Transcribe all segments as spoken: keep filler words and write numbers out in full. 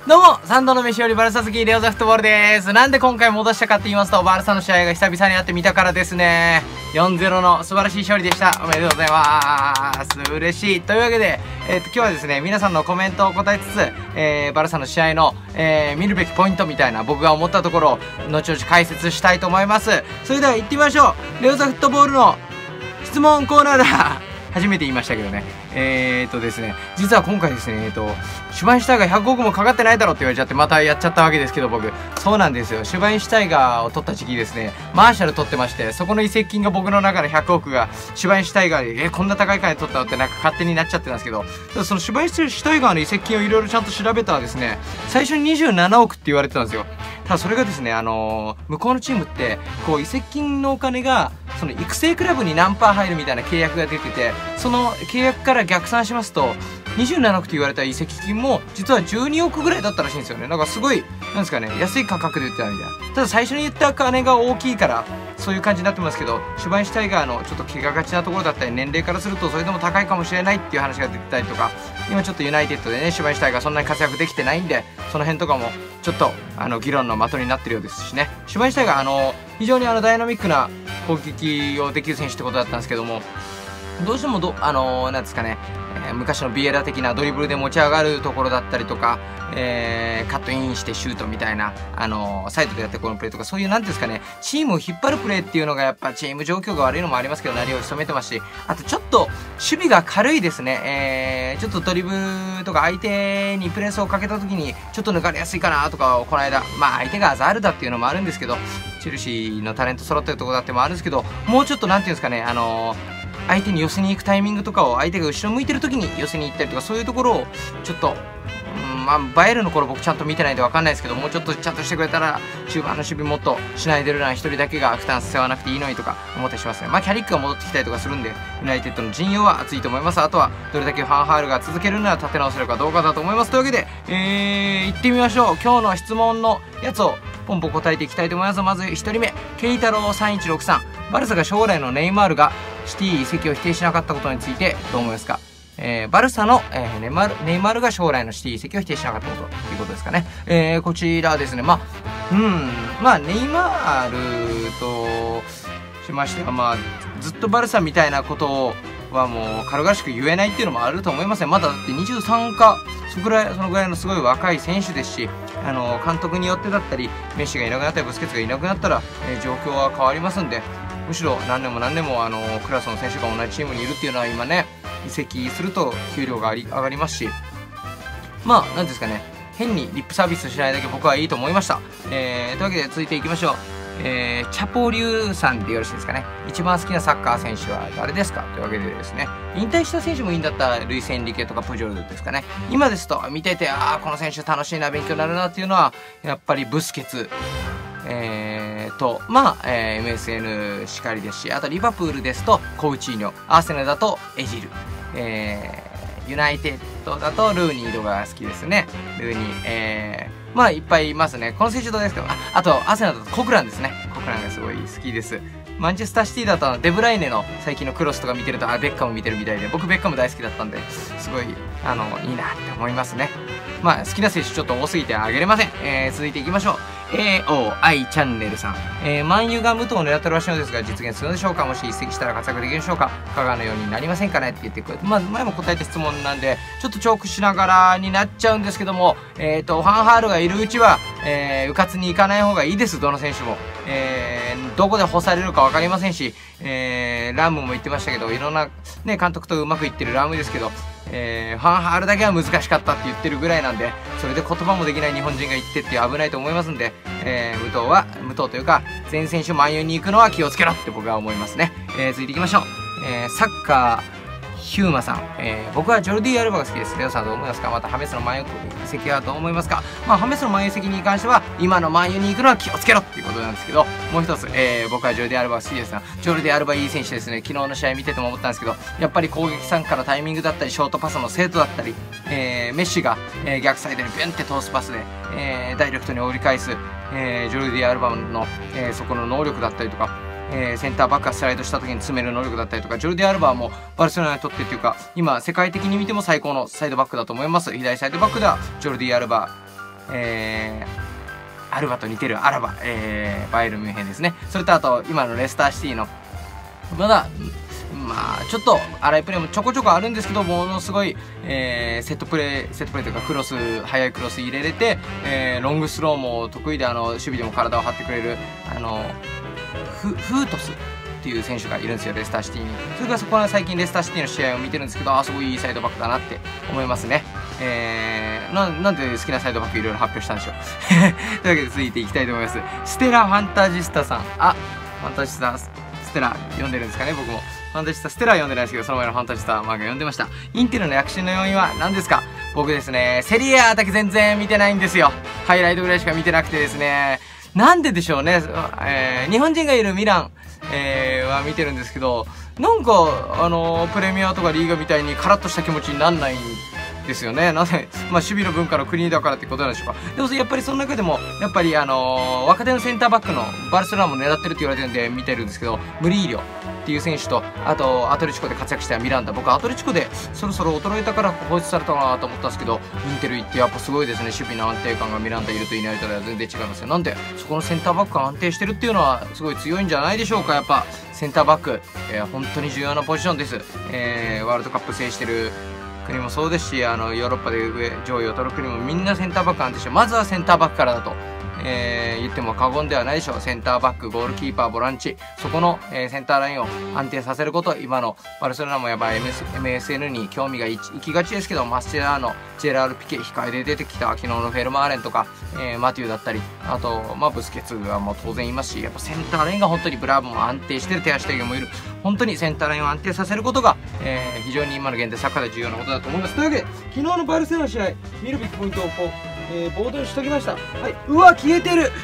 どうも、三度の飯よりバルサ好きレオザフットボールです。なんで今回戻したかって言いますと、バルサの試合が久々にあって見たからですね。よんたいゼロ の素晴らしい勝利でした。おめでとうございます。嬉しい。というわけで、えー、と今日はですね、皆さんのコメントを答えつつ、えー、バルサの試合の、えー、見るべきポイントみたいな僕が思ったところを後々解説したいと思います。それでは行ってみましょう。レオザフットボールの質問コーナーだ。初めて言いましたけどね。えーとですね、実は今回ですね、えーと、シュバインシュタイガーひゃくおくもかかってないだろって言われちゃってまたやっちゃったわけですけど僕。そうなんですよ。シュバインシュタイガーを取った時期ですね、マーシャル取ってまして、そこの移籍金が僕の中のひゃくおくが、シュバインシュタイガーで、えー、こんな高い金取ったのってなんか勝手になっちゃってたんですけど、ただそのシュバインシュタイガーの移籍金をいろいろちゃんと調べたらですね、最初ににじゅうななおくって言われてたんですよ。ただそれがですね、あのー、向こうのチームって、こう移籍金のお金が、その育成クラブに何パー入るみたいな契約が出てて、その契約から逆算しますとにじゅうななおくと言われた移籍金も実はじゅうにおくぐらいだったらしいんですよね。なんかすごいなんですかね、安い価格で売ってたみたいな。ただ最初に言った金が大きいからそういう感じになってますけど、シュバインシュタイガーのちょっと怪我がちなところだったり年齢からするとそれでも高いかもしれないっていう話が出てたりとか、今ちょっとユナイテッドでねシュバインシュタイガーそんなに活躍できてないんで、その辺とかもちょっとあの議論の的になってるようですしね。シュバインシュタイガーあの非常にあのダイナミックな攻撃をできる選手ってことだったんですけども、どうしてもどあのー、なんですかね、えー、昔のビエラ的なドリブルで持ち上がるところだったりとか、えー、カットインしてシュートみたいな、あのー、サイドでやってこのプレーとか、そういうなんですかね、チームを引っ張るプレーっていうのがやっぱチーム状況が悪いのもありますけど、なりを潜めてますし、あとちょっと守備が軽いですね。えー、ちょっとドリブルとか相手にプレスをかけた時にちょっと抜かれやすいかなとか、この間まあ相手がアザールだっていうのもあるんですけど、チェルシーのタレント揃ってるところだってもあるんですけど、もうちょっとなんていうんですかね、あのー相手に寄せに行くタイミングとかを相手が後ろ向いてる時に寄せに行ったりとか、そういうところをちょっと、うん、まあバイエルの頃僕ちゃんと見てないんで分かんないですけど、もうちょっとちゃんとしてくれたら中盤の守備もっとシュナイデルラン一人だけが負担背負わなくていいのにとか思ったりしますね。まあキャリックが戻ってきたりとかするんで、ユナイテッドの陣容は熱いと思います。あとはどれだけファンハールが続けるなら立て直せるかどうかだと思います。というわけで、えー、行ってみましょう。今日の質問のやつをポンポン答えていきたいと思います。まずひとりめ、ケイタロウさんいちろくさん、バルサが将来のネイマールがシティ移籍を否定しなかったことについてどう思いますか？えー、バルサの、えー、ネイマール、ネイマールが将来のシティ移籍を否定しなかったことということですかね。えー、こちらですね、まあ、うん、まあ、ネイマールとしましては、まあ、ずっとバルサみたいなことはもう軽々しく言えないっていうのもあると思いますね。まだだってにじゅうさんか、そのぐらい、そのぐらいのすごい若い選手ですし、あの、監督によってだったり、メッシがいなくなったり、ブスケツがいなくなったら、えー、状況は変わりますんで、むしろ何年も何年もあのクラスの選手が同じチームにいるっていうのは今ね、移籍すると給料が上がりますし、まあ何ですかね、変にリップサービスしないだけ僕はいいと思いました。えー、というわけで続いていきましょう。えー、チャポリュウさんでよろしいですかね。一番好きなサッカー選手は誰ですかというわけでですね、引退した選手もいいんだったらルイス・エンリケとかプジョルですかね。今ですと見てて、ああこの選手楽しいな、勉強になるなっていうのはやっぱりブスケツ、えー、とまあ、えー、エムエスエヌ しかりですし、あとリバプールですとコウチーニョ、アーセナルだとエジル、えー、ユナイテッドだとルーニーとかが好きですね。ルーニー、えー、まあいっぱいいますね。この選手どうですか？あ、あとアーセナルだとコクランですね。コクランがすごい好きです。マンチェスターシティだとデブライネの最近のクロスとか見てると、あ、ベッカム見てるみたいで、僕ベッカム大好きだったんで、すごいあのいいなって思いますね。まあ好きな選手ちょっと多すぎてあげれません。えー、続いていきましょう。エーオーアイ チャンネルさん、えー、マンユが武藤を狙ってるらしいのですが実現するのでしょうか？もし移籍したら活躍できるでしょうか？香川のようになりませんかねって言ってくれて、まあ、前も答えた質問なんでちょっとチョークしながらになっちゃうんですけども、えーとファンハールがいるうちは、えー、うかつに行かない方がいいです。どの選手も、えー、どこで干されるか分かりませんし、えー、ラムも言ってましたけど、いろんな、ね、監督とうまくいってるラムですけど、えー、ファンハールだけは難しかったって言ってるぐらいなんで、それで言葉もできない日本人が言ってって危ないと思いますんで、えー、武藤は武藤というか全選手万有に行くのは気をつけろって僕は思いますね。えー、続いていきましょう。えー、サッカーヒューマさん、えー、僕はジョルディ・アルバが好きです。レオさんどう思いますか？またハメスの万有移籍はどう思いますか？まあハメスの万有移籍に関しては今の万有に行くのは気をつけろっていうことなんですけど、もう一つ、えー、僕はジョルディ・アルバが好きですが、ジョルディ・アルバいい選手ですね。昨日の試合見てても思ったんですけど、やっぱり攻撃参加のタイミングだったりショートパスの精度だったり、えー、メッシが、えー、逆サイドにビュンって通すパスで、えー、ダイレクトに折り返す、えー、ジョルディ・アルバの、えー、そこの能力だったりとか、えー、センターバックがスライドした時に詰める能力だったりとか、ジョルディ・アルバはもうバルセロナにとってっていうか今世界的に見ても最高のサイドバックだと思います。左サイドバックではジョルディ・アルバえー、アルバと似てるアラバ、えー、バイエルンミュンヘンですね。それとあと今のレスターシティのまだまあちょっと荒いプレーもちょこちょこあるんですけど、ものすごい、えー、セットプレーセットプレーというかクロス、速いクロス入れれて、えー、ロングスローも得意で、あの守備でも体を張ってくれるあのフフートスっていう選手がいるんですよ、レスターシティに。それからそこは最近レスターシティの試合を見てるんですけど、あ、すごいいいサイドバックだなって思いますね。えー、な, なんで好きなサイドバックいろいろ発表したんでしょう。というわけで続いていきたいと思います。ステラファンタジスタさん、あ、ファンタジスタステラ読んでるんですかね。僕もファンタジスタステラは読んでないですけど、その前のファンタジスタ漫画読んでました。インテルの躍進の要因は何ですか？僕ですね、セリエ A だけ全然見てないんですよ。ハイライトぐらいしか見てなくてですね、なんででしょうね。えー、日本人がいるミラン、えー、は見てるんですけど、なんかあのー、プレミアとかリーガみたいにカラッとした気持ちになんないんですよね。なぜ、まあ、守備の文化の国だからってことなんでしょうか。でもやっぱりその中でもやっぱりあのー、若手のセンターバックのバルセロナも狙ってるって言われてるんで見てるんですけど、ムリーリョっていう選手と、あとアトレチコで活躍したミランダ、僕アトレチコでそろそろ衰えたから放出されたかなと思ったんですけど、インテル行ってやっぱすごいですね。守備の安定感がミランダいるといないとでは全然違いますよ。なんでそこのセンターバックが安定してるっていうのはすごい強いんじゃないでしょうか。やっぱセンターバック、えー、本当に重要なポジションです。えー、ワールドカップ制してる国もそうですし、あのヨーロッパで上上位を取る国もみんなセンターバック安定して、まずはセンターバックからだと、えー、言っても過言ではないでしょう。センターバック、ゴールキーパー、ボランチ、そこの、えー、センターラインを安定させること、今のバルセロナもやっぱ エムエスエヌ に興味がいきがちですけど、マスチェラーノ、ジェラール・ピケ、控えで出てきた昨日のフェルマーレンとか、えー、マテューだったり、あと、まあ、ブスケツはもう当然いますし、やっぱセンターラインが本当にブラーボも安定してる、手足提言もいる、本当にセンターラインを安定させることが、えー、非常に今の現代サッカーで重要なことだと思います。というわけで、昨日のバルセロナの試合、見るべきポイントをこう、えー、ボードにしときました。はい、うわ、消えてる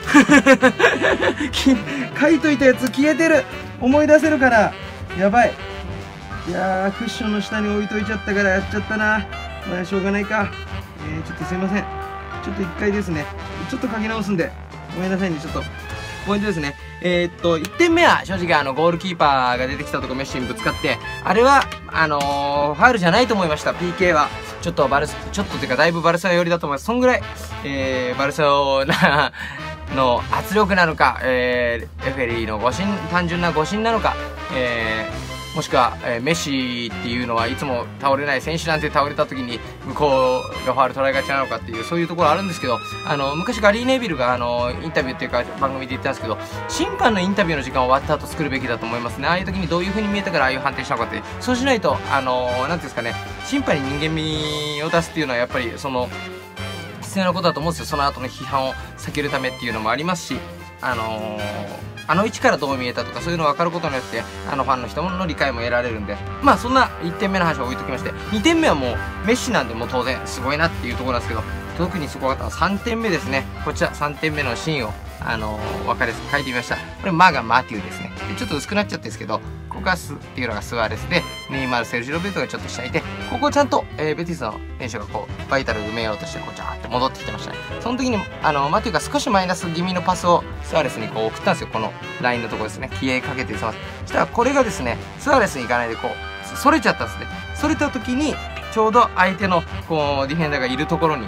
書いといたやつ消えてる。思い出せるかな。やばい。いやー、クッションの下に置いといちゃったからやっちゃったな。まあ、しょうがないか。えー、ちょっとすいません。ちょっと一回ですね、ちょっと書き直すんで、ごめんなさいね、ちょっと。ポイントですね。えー、っと、いってんめは正直あの、ゴールキーパーが出てきたとこメッシにぶつかって、あれは、あのー、ファウルじゃないと思いました。ピーケー は。ちょっとバルス、ちょっとというかだいぶバルセロナ寄りだと思います。そんぐらい、えー、バルセロナの圧力なのか、えー、レフェリーの誤審、単純な誤審なのか、えー、もしくは、えー、メッシっていうのはいつも倒れない選手なんて倒れた時に向こうがファウル取られがちなのかっていう、そういうところあるんですけど、あの昔ガリー・ネビルがあのインタビューっていうか番組で言ったんですけど、審判のインタビューの時間終わった後作るべきだと思いますね。ああいう時にどういう風に見えたからああいう判定したのかって、そうしないとあのなんていうんですかね、審判に人間味を出すっていうのはやっぱりその必要なことだと思うんですよ。その後の批判を避けるためっていうのもありますし、あのー、あの位置からどう見えたとかそういうのが分かることによってあのファンの人の理解も得られるんで、まあそんないってんめの話は置いときまして、にてんめはもうメッシなんでもう当然すごいなっていうところなんですけど、特にすごかったのはさんてんめですね。こちらさんてんめのシーンをあのー、分かりやすく書いてみました。これマがマテューですね。でちょっと薄くなっちゃってるんですけど、ここがスっていうのがスアレスで、ネイマール、セルジロベルトがちょっと下にいて、ここをちゃんと、えー、ベティスの選手がこうバイタル埋めようとしてこうジャーって戻ってきてましたね。その時にあのマテューが少しマイナス気味のパスをスアレスにこう送ったんですよ。このラインのところですね。消えかけてます。そしたらこれがですね、スアレスに行かないでこうそれちゃったんですね。それた時にちょうど相手のこうディフェンダーがいるところに、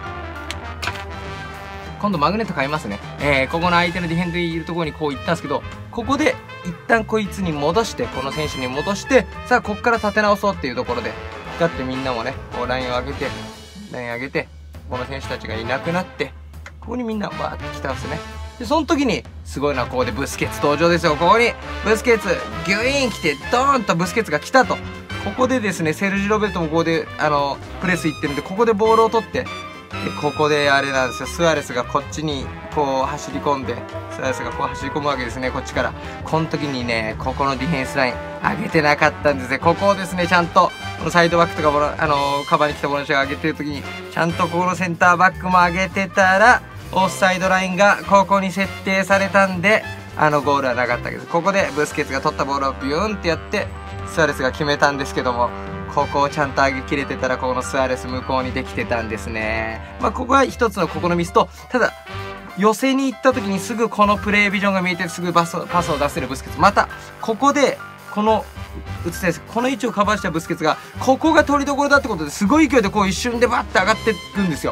今度マグネット買いますね。えー、ここの相手のディフェンダーいるところにこう行ったんですけど、ここで一旦こいつに戻して、この選手に戻して、さあここから立て直そうっていうところで、だってみんなもね、こうラインを上げて、ライン上げて、この選手たちがいなくなって、ここにみんなバーって来たんですね。で、その時に、すごいのはここでブスケツ登場ですよ。ここに、ブスケツ、ギュイーン来て、ドーンとブスケツが来たと。ここでですね、セルジ・ロベルトもここで、あの、プレス行ってるんで、ここでボールを取って、でここであれなんですよ、スアレスがこっちにこう走り込んで、スアレスがこう走り込むわけですね、こっちから。この時にね、ここのディフェンスライン上げてなかったんですね。ここをですね、ちゃんとこのサイドバックとかボラ、あのー、カバーに来たボランチが上げてる時に、ちゃんとここのセンターバックも上げてたら、オフサイドラインがここに設定されたんで、あのゴールはなかったけど、ここでブスケツが取ったボールをビューンってやって、スアレスが決めたんですけども、ここをちゃんと上げきれてたら、このスアレス向こうにできてたんですね。まあ、ここは一つのここのミスと、ただ、寄せに行った時にすぐこのプレービジョンが見えて、すぐパスを、パスを出せるブスケツ。また、ここで、この、映ってです。この位置をカバーしたブスケツが、ここが取りどころだってことで、すごい勢いでこう一瞬でバッて上がっていくんですよ。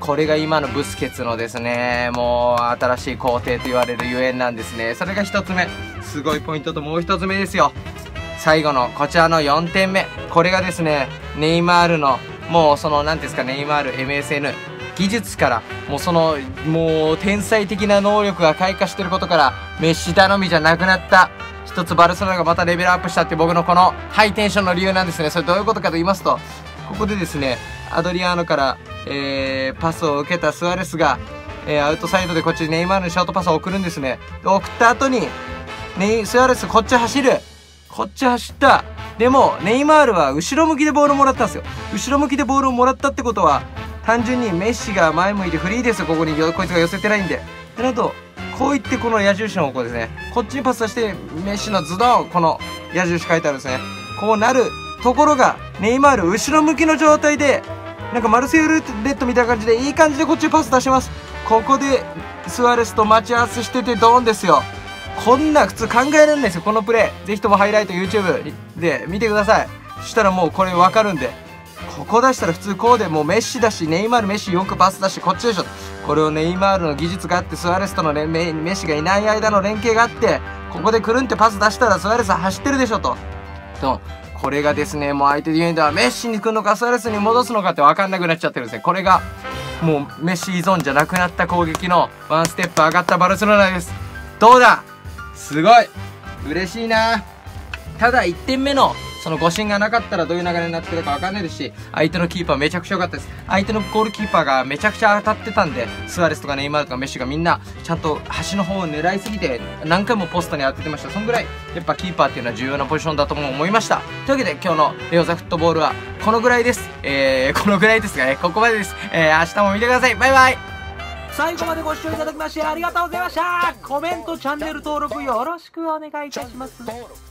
これが今のブスケツのですね、もう新しい皇帝と言われるゆえんなんですね。それがひとつめ、すごいポイントともうひとつめですよ。最後のこちらのよんてんめ、これがですね、ネイマールのもうその何ですか、ネイマール エムエスエヌ 技術から、もうそのもう天才的な能力が開花してることから、メッシ頼みじゃなくなった、一つバルセロナがまたレベルアップしたって僕のこのハイテンションの理由なんですね。それどういうことかと言いますと、ここでですね、アドリアーノから、えー、パスを受けたスアレスが、えー、アウトサイドでこっちにネイマールにショートパスを送るんですね。で送った後にネイスアレスこっち走る、こっち走った。でもネイマールは後ろ向きでボールをもらったんですよ。後ろ向きでボールをもらったってことは、単純にメッシが前向いてフリーですよ。ここにこいつが寄せてないんで。ってなると、こういってこの矢印の方向ですね、こっちにパスさせてメッシのズドン、この矢印書いてあるんですね。こうなるところがネイマール後ろ向きの状態で、なんかマルセイユレッドみたいな感じでいい感じでこっちにパス出します。ここでスアレスと待ち合わせしててドーンですよ。こんな普通考えられないですよ、このプレー。ぜひともハイライト YouTube で見てください。そしたらもうこれ分かるんで、ここ出したら普通こうで、もうメッシだし、ネイマールメッシよくパス出してこっちでしょ。これをネイマールの技術があって、スアレスとのメメッシがいない間の連携があって、ここでくるんってパス出したらスアレスは走ってるでしょと。とこれがですね、もう相手ディフェンダーはメッシに来るのかスアレスに戻すのかって分かんなくなっちゃってるんですね。これがもうメッシ依存じゃなくなった攻撃のワンステップ上がったバルセロナです。どうだ、すごい嬉しいな。ただいってんめのその誤審がなかったらどういう流れになってるか分かんないですし、相手のキーパーめちゃくちゃ良かったです。相手のゴールキーパーがめちゃくちゃ当たってたんで、スアレスとかネイマールとかメッシがみんなちゃんと端の方を狙いすぎて何回もポストに当ててました。そんぐらいやっぱキーパーっていうのは重要なポジションだとも思いました。というわけで今日のレオザフットボールはこのぐらいです。えー、このぐらいですがね、ここまでです。えー、明日も見てください。バイバイ。 最後までご視聴いただきましてありがとうございました。コメント、チャンネル登録よろしくお願いいたします。